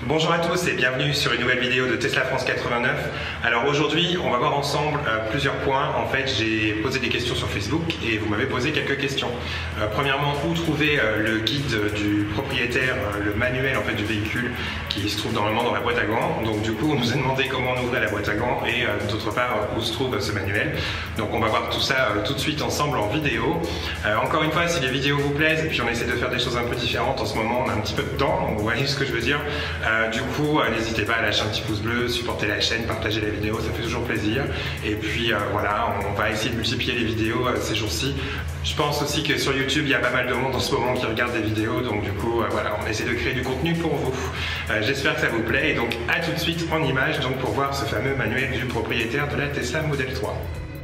Bonjour à tous et bienvenue sur une nouvelle vidéo de Tesla France 89. Alors aujourd'hui, on va voir ensemble plusieurs points. En fait, j'ai posé des questions sur Facebook et vous m'avez posé quelques questions. Premièrement, où trouver le guide du propriétaire, le manuel en fait du véhicule qui se trouve normalement dans la boîte à gants. Donc du coup, on nous a demandé comment on ouvrait la boîte à gants et d'autre part où se trouve ce manuel. Donc on va voir tout ça tout de suite ensemble en vidéo. Encore une fois, si les vidéos vous plaisent et puis on essaie de faire des choses un peu différentes en ce moment, on a un petit peu de temps, vous voyez ce que je veux dire. Du coup, n'hésitez pas à lâcher un petit pouce bleu, supporter la chaîne, partager la vidéo, ça fait toujours plaisir. Et puis voilà, on va essayer de multiplier les vidéos ces jours-ci. Je pense aussi que sur YouTube, il y a pas mal de monde en ce moment qui regarde des vidéos, donc du coup, voilà, on essaie de créer du contenu pour vous. J'espère que ça vous plaît, et donc à tout de suite en images donc pour voir ce fameux manuel du propriétaire de la Tesla Model 3.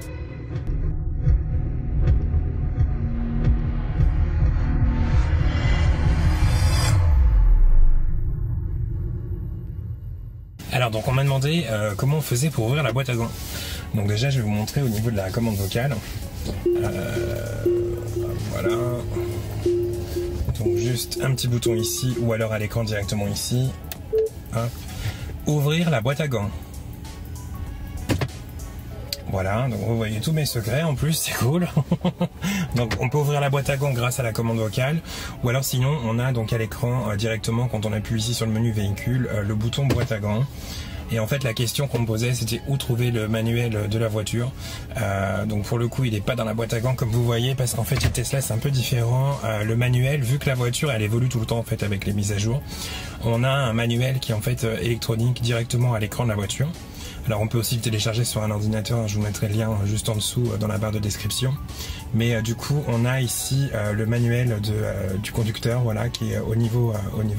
Alors donc on m'a demandé comment on faisait pour ouvrir la boîte à gants. Donc déjà je vais vous montrer au niveau de la commande vocale. Voilà. Donc juste un petit bouton ici ou alors à l'écran directement ici. Hop. Ouvrir la boîte à gants. Voilà, donc vous voyez tous mes secrets en plus, c'est cool. Donc on peut ouvrir la boîte à gants grâce à la commande vocale, ou alors sinon on a donc à l'écran directement quand on appuie ici sur le menu véhicule le bouton boîte à gants. Et en fait la question qu'on me posait c'était où trouver le manuel de la voiture. Donc pour le coup il n'est pas dans la boîte à gants comme vous voyez, parce qu'en fait chez Tesla c'est un peu différent. Le manuel, vu que la voiture elle évolue tout le temps en fait avec les mises à jour, on a un manuel qui est en fait électronique directement à l'écran de la voiture. Alors on peut aussi le télécharger sur un ordinateur, je vous mettrai le lien juste en dessous dans la barre de description. Mais du coup on a ici le manuel du conducteur, voilà, qui est au niveau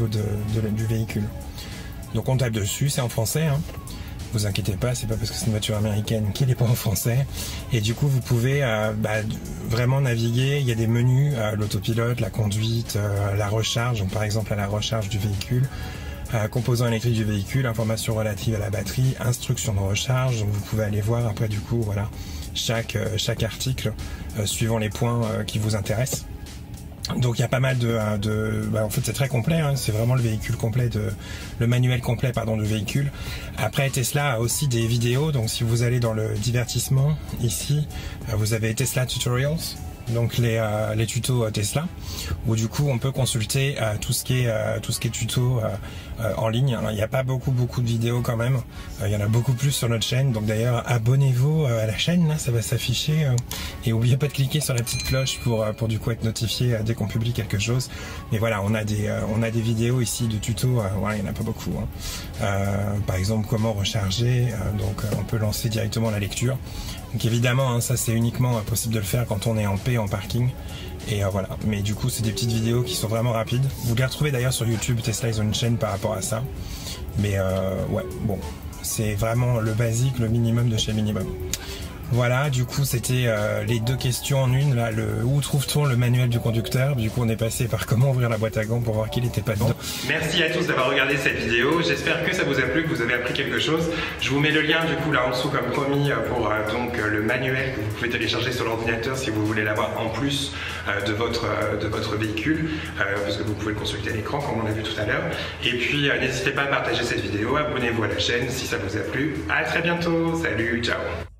du véhicule. Donc on tape dessus, c'est en français, hein. Vous inquiétez pas, c'est pas parce que c'est une voiture américaine qu'il n'est pas en français. Et du coup vous pouvez vraiment naviguer, il y a des menus, l'autopilote, la conduite, la recharge, donc par exemple à la recharge du véhicule. Composants électriques du véhicule, informations relatives à la batterie, instructions de recharge. Donc vous pouvez aller voir après du coup voilà chaque article suivant les points qui vous intéressent. Donc il y a pas mal en fait c'est très complet, hein, c'est vraiment le véhicule complet le manuel complet pardon du véhicule. Après Tesla a aussi des vidéos, donc si vous allez dans le divertissement ici, vous avez Tesla Tutorials. Donc les tutos Tesla, où du coup on peut consulter tout ce qui est tuto en ligne. Alors, il n'y a pas beaucoup de vidéos quand même, il y en a beaucoup plus sur notre chaîne, donc d'ailleurs abonnez-vous à la chaîne, là ça va s'afficher, et n'oubliez pas de cliquer sur la petite cloche pour du coup être notifié dès qu'on publie quelque chose. Mais voilà, on a des vidéos ici de tutos, voilà, il n'y en a pas beaucoup, hein. Par exemple comment recharger, donc on peut lancer directement la lecture. Donc évidemment, hein, ça c'est uniquement possible de le faire quand on est en paix, en parking. Et voilà, mais du coup c'est des petites vidéos qui sont vraiment rapides. Vous les retrouvez d'ailleurs sur YouTube, Tesla ils ont une chaîne par rapport à ça. Mais ouais, bon, c'est vraiment le basique, le minimum de chez minimum. Voilà, du coup c'était les deux questions en une, là, où trouve-t-on le manuel du conducteur. Du coup on est passé par comment ouvrir la boîte à gants pour voir qu'il n'était pas dedans. Merci à tous d'avoir regardé cette vidéo, j'espère que ça vous a plu, que vous avez appris quelque chose. Je vous mets le lien du coup là en dessous comme promis pour donc le manuel que vous pouvez télécharger sur l'ordinateur si vous voulez l'avoir en plus de votre véhicule, parce que vous pouvez le consulter à l'écran comme on a vu tout à l'heure. Et puis n'hésitez pas à partager cette vidéo, abonnez-vous à la chaîne si ça vous a plu. À très bientôt, salut, ciao.